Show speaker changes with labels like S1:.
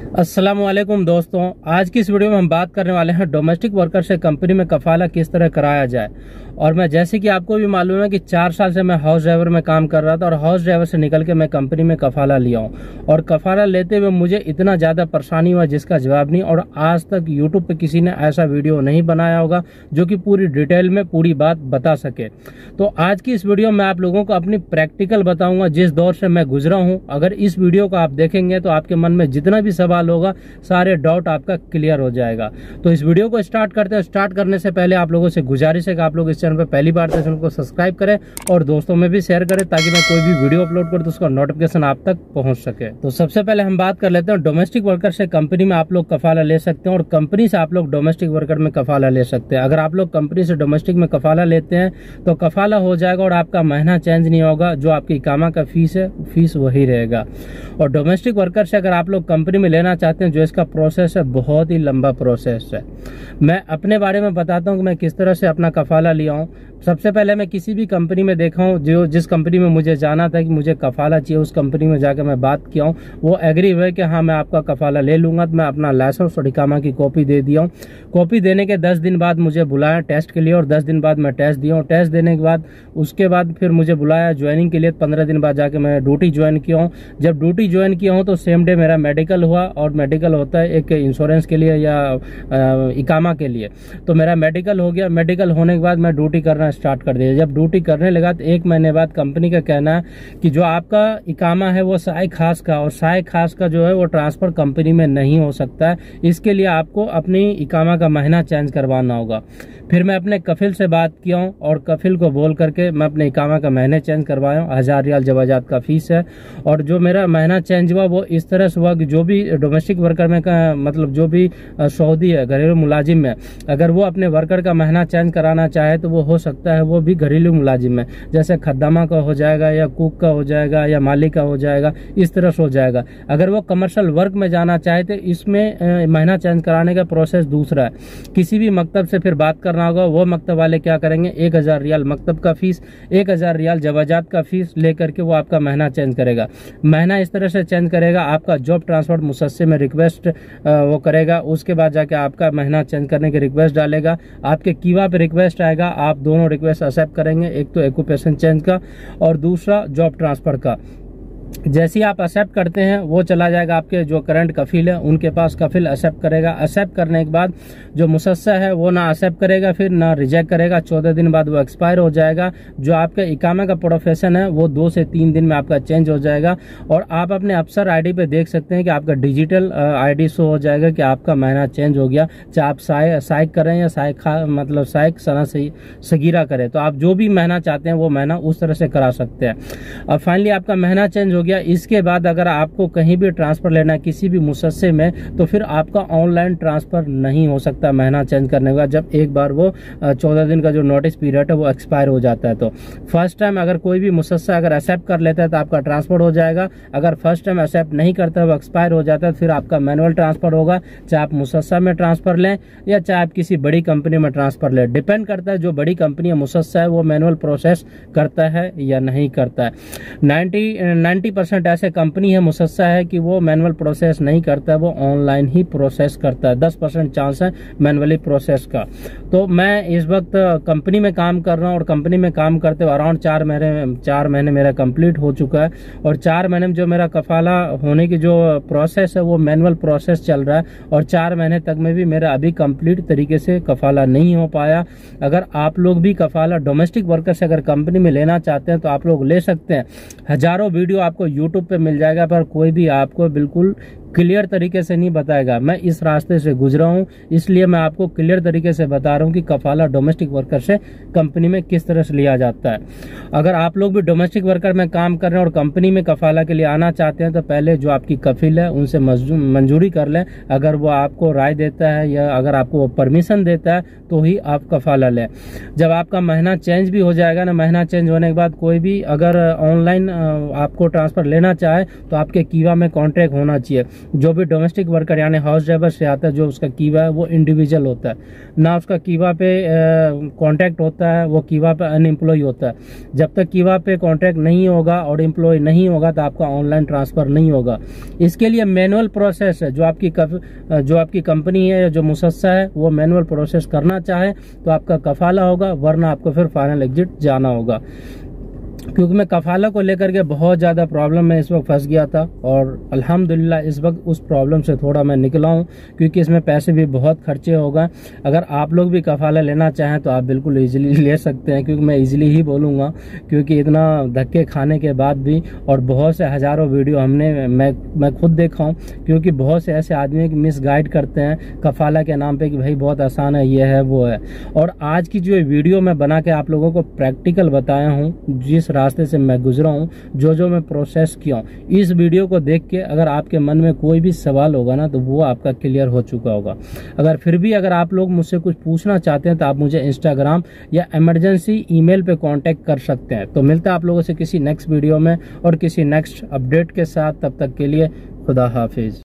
S1: अस्सलामुअलैकुम दोस्तों, आज की इस वीडियो में हम बात करने वाले हैं डोमेस्टिक वर्कर से कंपनी में कफाला किस तरह कराया जाए। और मैं जैसे कि आपको भी मालूम है कि 4 साल से मैं हाउस ड्राइवर में काम कर रहा था और हाउस ड्राइवर से निकल के मैं कंपनी में कफाला लिया हूं। और कफाला लेते हुए मुझे इतना ज़्यादा परेशानी हुआ जिसका जवाब नहीं। और आज तक यूट्यूब पे किसी ने ऐसा वीडियो नहीं बनाया होगा जो कि पूरी डिटेल में पूरी बात बता सके। तो आज की इस वीडियो में आप लोगों को अपनी प्रैक्टिकल बताऊंगा जिस दौर से मैं गुजरा हूँ। अगर इस वीडियो को आप देखेंगे तो आपके मन में जितना भी सवाल होगा सारे डाउट आपका क्लियर हो जाएगा। तो इस वीडियो को स्टार्ट करते हैं। स्टार्ट करने से पहले आप लोगों से गुजारिश है कि आप लोग इस चैनल पर पहली बार चैनल को सब्सक्राइब करें और दोस्तों में भी शेयर करें ताकि मैं कोई भी वीडियो अपलोड करूं तो उसका नोटिफिकेशन आप तक पहुंच सके। तो सबसे पहले हम बात कर लेते हैं डोमेस्टिक वर्कर से कंपनी में आप लोग कफाला ले सकते हैं और कंपनी से आप लोग डोमेस्टिक वर्कर में कफाला ले सकते हैं। अगर आप लोग कंपनी से डोमेस्टिक में कफाला लेते हैं तो कफाला हो जाएगा और आपका महीना चेंज नहीं होगा। जो आपकी इकामा का फीस है फीस वही रहेगा। और डोमेस्टिक वर्कर से अगर आप लोग कंपनी में लेना चाहते हैं जो इसका प्रोसेस है बहुत ही लंबा प्रोसेस है। मैं अपने बारे में बताता हूं कि मैं किस तरह से अपना कफाला लिया हूं। सबसे पहले मैं किसी भी कंपनी में देखा हूं जो जिस कंपनी में मुझे जाना था कि मुझे कफाला चाहिए उस कंपनी में जाकर मैं बात किया हूं। वो एग्री हुए कि हाँ मैं आपका कफाला ले लूंगा। तो मैं अपना लाइसेंस और इकामा की कॉपी दे दिया हूँ। कॉपी देने के 10 दिन बाद मुझे बुलाया टेस्ट के लिए और 10 दिन बाद मैं टेस्ट दिया हूँ। टेस्ट देने के बाद उसके बाद फिर मुझे बुलाया ज्वाइनिंग के लिए। 15 दिन बाद जाके मैं ड्यूटी ज्वाइन किया हूँ। जब ड्यूटी ज्वाइन किया हूँ तो सेम डे मेरा मेडिकल हुआ। और मेडिकल होता है एक इंश्योरेंस के लिए या इकामा के लिए। तो मेरा मेडिकल हो गया। मेडिकल होने के बाद मैं ड्यूटी करना स्टार्ट कर दिया। जब ड्यूटी करने लगा तो 1 महीने बाद कंपनी का कहना है कि जो आपका इकामा है वो साय खास का और साय खास का जो है वो ट्रांसफर कंपनी में नहीं हो सकता है। इसके लिए आपको अपनी इकामा का महीना चेंज करवाना होगा। फिर मैं अपने कफिल से बात किया हूँ और कफिल को बोल करके मैं अपने इकामा का महीने चेंज करवाया हूँ। 1000 रियाल जवाजात का फीस है। और जो मेरा महीना चेंज हुआ वो इस तरह से हुआ कि जो भी डोमेस्टिक वर्कर में का मतलब जो भी सऊदी है घरेलू मुलाजिम में अगर वो अपने वर्कर का महीना चेंज कराना चाहे तो वो हो सकता है। वो भी घरेलू मुलाजिम में जैसे खद्दामा का हो जाएगा या कुक का हो जाएगा या मालिक का हो जाएगा, इस तरह से हो जाएगा। अगर वो कमर्शियल वर्क में जाना चाहे तो इसमें महीना चेंज कराने का प्रोसेस दूसरा है। किसी भी मकतब से फिर बात करना होगा। वो मकतब वाले क्या करेंगे 1000 रियाल मकतब का फीस 1000 रियाल जवाजात का फीस लेकर के वो आपका महीना चेंज करेगा। महीना इस तरह से चेंज करेगा। आपका जॉब ट्रांसपोर्ट मुसस्से में रिक्वेस्ट वो करेगा। उसके बाद जाके आपका महीना चेंज करने की रिक्वेस्ट डालेगा। आपके कीवा पे रिक्वेस्ट आएगा। आप दोनों रिक्वेस्ट एक्सेप्ट करेंगे, एक तो ऑक्यूपेशन चेंज का और दूसरा जॉब ट्रांसफर का। जैसे ही आप एक्सेप्ट करते हैं वो चला जाएगा आपके जो करंट कफिल है उनके पास। कफिल एक्सेप्ट करेगा। एक्सेप्ट करने के बाद जो मुसस्सा है वो ना एक्सेप्ट करेगा फिर ना रिजेक्ट करेगा। 14 दिन बाद वो एक्सपायर हो जाएगा। जो आपका इकामा का प्रोफेशन है वो 2 से 3 दिन में आपका चेंज हो जाएगा। और आप अपने अफसर आईडी पे देख सकते हैं कि आपका डिजिटल आईडी शो हो जाएगा कि आपका महीना चेंज हो गया। चाहे आप साइक करें या मतलब साइक सना सगीरा करें तो आप जो भी महीना चाहते हैं वो महीना उस तरह से करा सकते हैं। अब फाइनली आपका महीना चेंज हो गया। इसके बाद अगर आपको कहीं भी ट्रांसफर लेना है किसी भी मुसस्से में तो फिर आपका ऑनलाइन ट्रांसफर नहीं हो सकता महीना चेंज करने का जब एक बार वो 14 दिन का जो नोटिस पीरियड है वो एक्सपायर हो जाता है। तो फर्स्ट टाइम अगर कोई भी मुसस्सा अगर एक्सेप्ट कर लेता है तो आपका ट्रांसफर हो जाएगा। अगर फर्स्ट टाइम एक्सेप्ट नहीं करता है वो एक्सपायर हो जाता है फिर आपका मैनुअल ट्रांसफर होगा। चाहे आप मुसस्सा में ट्रांसफर लें या चाहे आप किसी बड़ी कंपनी में ट्रांसफर लें, डिपेंड करता है जो बड़ी कंपनी या मुसस्सा है वो मैनुअल प्रोसेस करता है या नहीं करता है। 90% ऐसे कंपनी है मुसस्सा है कि वो मैनुअल प्रोसेस नहीं करता है, वो ऑनलाइन ही प्रोसेस करता है। 10% चांस है मैनुअली प्रोसेस का। तो मैं इस वक्त कंपनी में काम कर रहा हूँ और कंपनी में काम करते हुए अराउंड 4 महीने मेरा कंप्लीट हो चुका है। और 4 महीने में जो मेरा कफाला होने की जो प्रोसेस है वो मैनुअल प्रोसेस चल रहा है। और 4 महीने तक में भी मेरा अभी कंप्लीट तरीके से कफाला नहीं हो पाया। अगर आप लोग भी कफाला डोमेस्टिक वर्कर से अगर कंपनी में लेना चाहते हैं तो आप लोग ले सकते हैं। हजारों वीडियो आपको यूट्यूब पे मिल जाएगा पर कोई भी आपको बिल्कुल क्लियर तरीके से नहीं बताएगा। मैं इस रास्ते से गुजरा हूं इसलिए मैं आपको क्लियर तरीके से बता रहा हूं कि कफाला डोमेस्टिक वर्कर से कंपनी में किस तरह से लिया जाता है। अगर आप लोग भी डोमेस्टिक वर्कर में काम कर रहे हैं और कंपनी में कफाला के लिए आना चाहते हैं तो पहले जो आपकी कफिल है उनसे मंजूरी कर लें। अगर वो आपको राय देता है या अगर आपको वो परमिशन देता है तो ही आप कफाला लें। जब आपका महीना चेंज भी हो जाएगा ना, महीना चेंज होने के बाद कोई भी अगर ऑनलाइन आपको ट्रांसफर लेना चाहे तो आपके कीवा में कॉन्ट्रैक्ट होना चाहिए। जो भी डोमेस्टिक वर्कर यानी हाउस ड्राइवर से आता है, जो उसका कीवा है वो इंडिविजुअल होता है, ना उसका कीवा पे कॉन्ट्रैक्ट होता है, वो कीवा पे अनएम्प्लॉय होता है। जब तक कीवा पे कॉन्ट्रैक्ट नहीं होगा और एम्प्लॉय नहीं होगा तो आपका ऑनलाइन ट्रांसफर नहीं होगा। इसके लिए मैनुअल प्रोसेस है, जो आपकी कंपनी है या जो मुसस्सा है वो मैनुअल प्रोसेस करना चाहे तो आपका कफाला होगा, वरना आपको फिर फाइनल एग्जिट जाना होगा। क्योंकि मैं कफाला को लेकर के बहुत ज़्यादा प्रॉब्लम में इस वक्त फंस गया था और अल्हम्दुलिल्लाह इस वक्त उस प्रॉब्लम से थोड़ा मैं निकला हूँ, क्योंकि इसमें पैसे भी बहुत खर्चे होगा। अगर आप लोग भी कफाला लेना चाहें तो आप बिल्कुल इजीली ले सकते हैं, क्योंकि मैं इजीली ही बोलूँगा, क्योंकि इतना धक्के खाने के बाद भी और बहुत से हज़ारों वीडियो मैं खुद देखा हूँ, क्योंकि बहुत से ऐसे आदमी कि मिस गाइड करते हैं कफाला के नाम पर कि भाई बहुत आसान है, ये है वो है। और आज की जो वीडियो मैं बना के आप लोगों को प्रैक्टिकल बताया हूँ, जिस रास्ते से मैं गुजरा हूँ, जो मैं प्रोसेस किया हूँ, इस वीडियो को देख के अगर आपके मन में कोई भी सवाल होगा ना तो वो आपका क्लियर हो चुका होगा। अगर आप लोग मुझसे कुछ पूछना चाहते हैं तो आप मुझे इंस्टाग्राम या इमरजेंसी ईमेल पे कांटेक्ट कर सकते हैं। तो मिलता है आप लोगों से किसी नेक्स्ट वीडियो में और किसी नेक्स्ट अपडेट के साथ। तब तक के लिए खुदा हाफिज।